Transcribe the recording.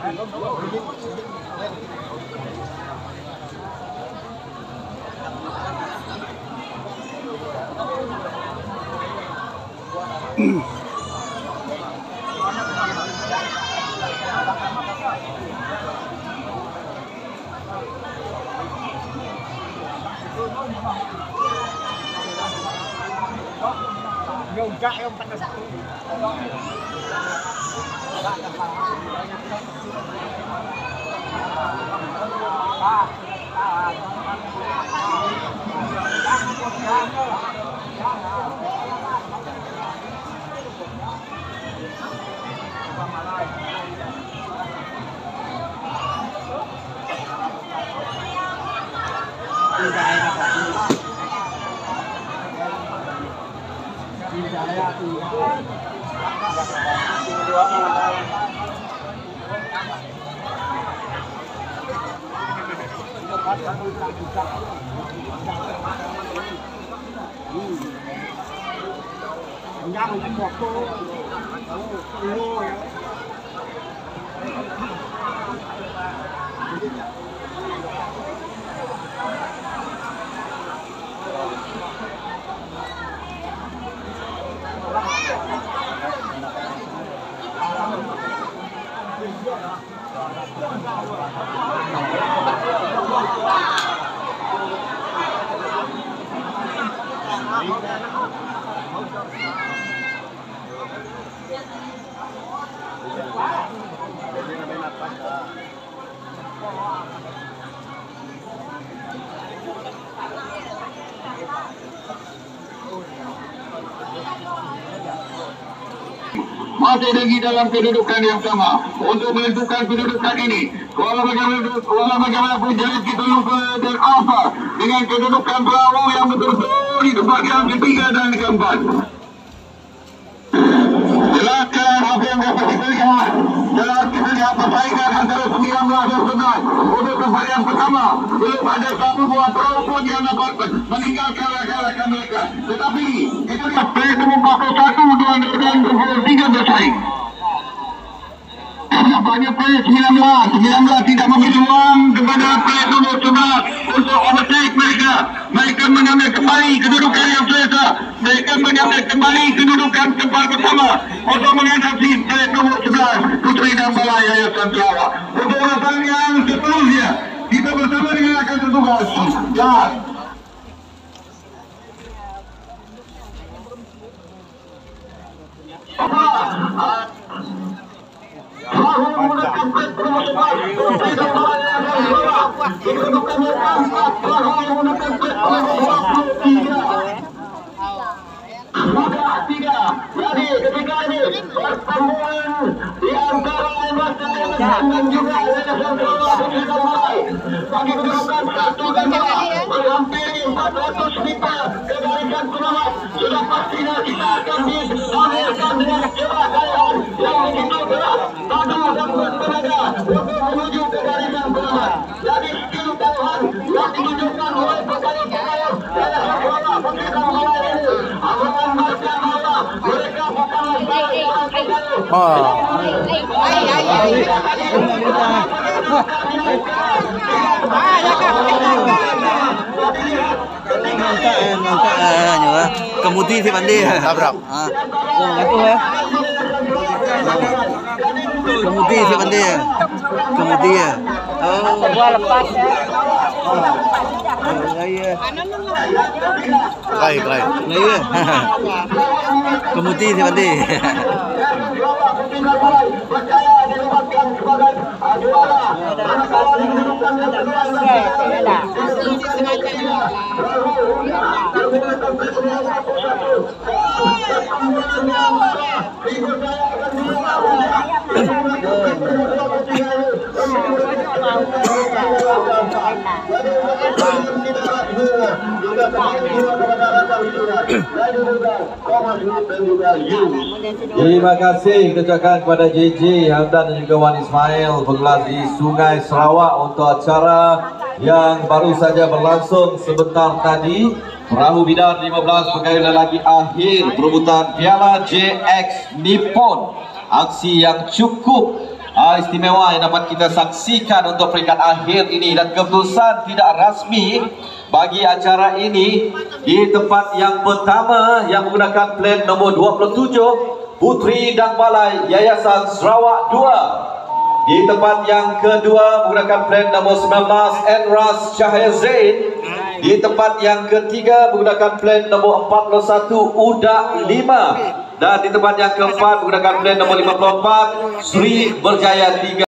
Masih lagi dalam kedudukan yang sama. Untuk menentukan kedudukan ini, walau bagaimanapun jadi kita lupa dan apa dengan kedudukan Bravo yang betul-betul di tempat yang ketiga dan keempat. Silakan apa yang dapat kita lihat. Dalam kita lihat persaingan antara 19 dan 11 untuk tempat yang pertama. Belum ada satu buah Bravo pun yang dapat meninggalkan rakan-rakan mereka. Tetapi kita lihat play nomor 41 dan 23 bersaing. Nampaknya play 19 tidak memberi ruang kepada play nomor 11 untuk overtake mereka. Mereka mengambil kembali kedudukan yang selesa. Mereka mengambil kembali kedudukan tempat pertama untuk menghadapi play nomor 11 Puteri dan Balai Yayasan Sarawak. Untuk urusan yang seterusnya, kita bersama dengan akan bertugas. Jadi ketika ini pertemuan di antara dan juga Yayasan Sarawak bagi kedudukan 1 dan 2 menghampiri 400 meter ke garisan pengamat. Sudah pastinya kita akan diambilkan dengan cepat kalian yang begitu berat padu dan bertenaga untuk menuju ke garisan pengamat. Jadi skill tahan yang ditunjukkan oleh pemain-pemain Yayasan Sarawak Puteri dan Balai ini menggambarkan bahwa mereka bukanlah seorang Kemudian si Pandi tabrak. Kemudian si Pandi kemudian. Gua lepas ya. Baik. Kemudian si Pandi. Terima kasih ucapkan kepada JJ Hamdan dan juga Wan Ismail penggelar di Sungai Sarawak untuk acara yang baru saja berlangsung sebentar tadi. Perahu Bidar 15 pegawai lelaki akhir perebutan Piala JX Nippon. Aksi yang cukup istimewa yang dapat kita saksikan untuk peringkat akhir ini, dan keputusan tidak rasmi bagi acara ini di tempat yang pertama yang menggunakan plan nombor 27 Putri dan Balai Yayasan Sarawak 2. Di tempat yang kedua menggunakan plan nombor 19 Enras Syahir Zain. Di tempat yang ketiga menggunakan plan nombor 41 Udak 5. Dan di tempat yang keempat menggunakan plan nombor 54 Sri Berjaya 3.